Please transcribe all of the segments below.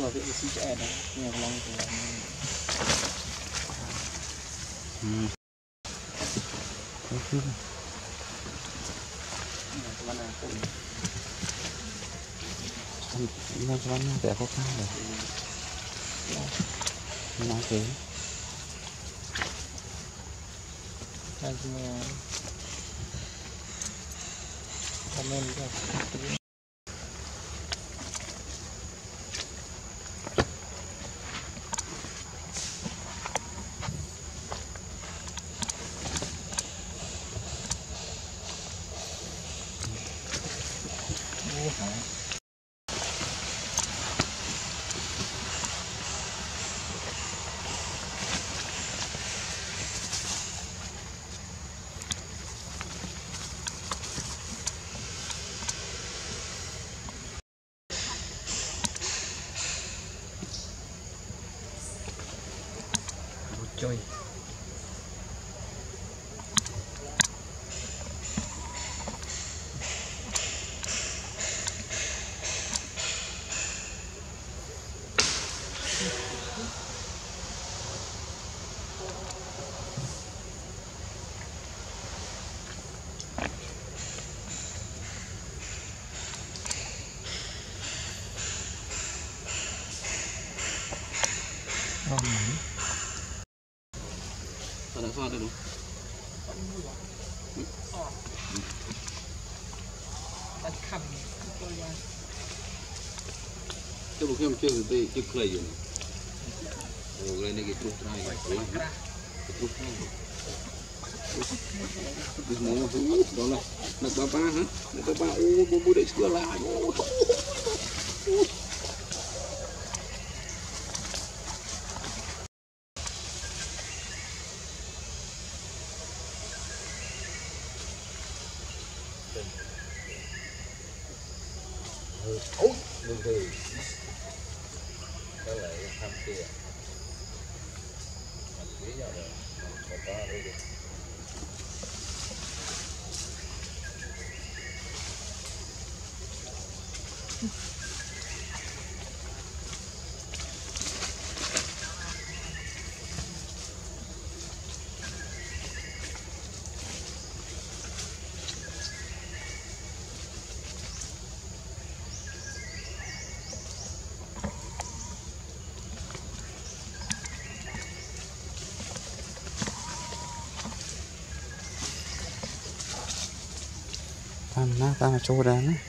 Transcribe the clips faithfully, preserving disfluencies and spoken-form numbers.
ตัวเป็นสีแฉะนะเนี่ยลองตัวอืมขึ้นวันนั้นขึ้นมันวันนั้นแต่เขาข้างเลยน้ำเก๋ใช่ไหมทำเองก็ Chơi ada sao đây đúng cái bộ phim chưa thì chưa cười gì rồi lên đây cái trục này cái trục này cái món đó là là ba ba hả là ba ba ô bố bố để sửa lại ủa đường thì cái lại tham kia mình nghĩ ra rồi mình có đây đi Tam na tam chỗ đó nữa.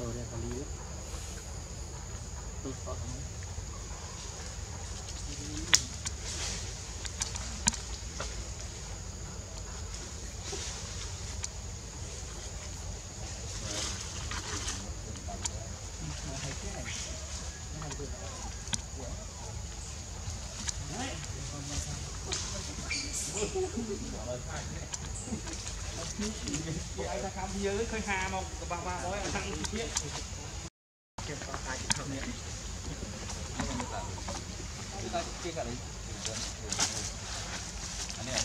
Rồi đây còn đi nữa. Tôi sợ không? Ai ta khám nhớ khơi hà mà bà bà bói ở thằng kia kẹp vào tay không nhé kita kia cả đấy anh này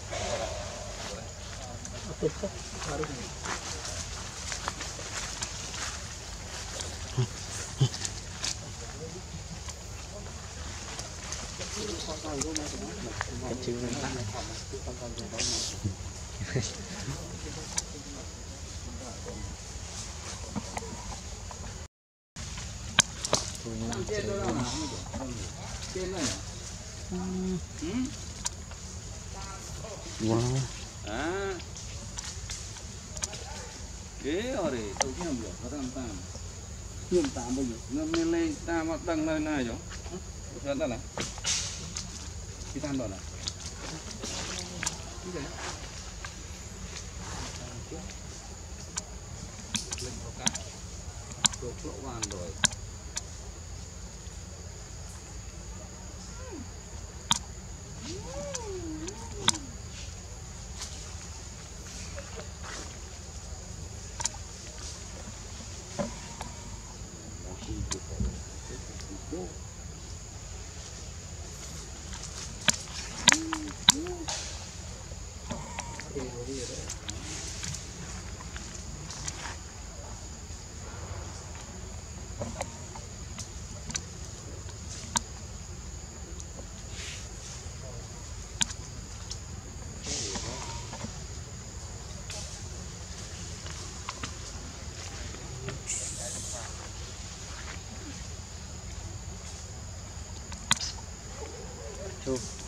Betul kok baru ini. Kecil wow à kế rồi đấy tôi kia không được có tam tam Nhum tám bao nhiêu? nó lên lên ta mà đằng này này chứ sao đó là cái tam đó là cái gì lên có cá chuột lỗ vàng rồi Tuh.